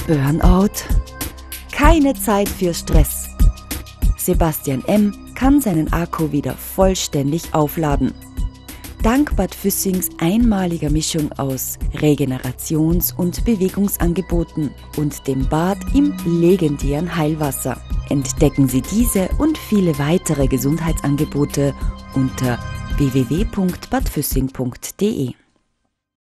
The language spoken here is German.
Burnout? Keine Zeit für Stress. Sebastian M. kann seinen Akku wieder vollständig aufladen. Dank Bad Füssings einmaliger Mischung aus Regenerations- und Bewegungsangeboten und dem Bad im legendären Heilwasser entdecken Sie diese und viele weitere Gesundheitsangebote unter www.badfüssing.de.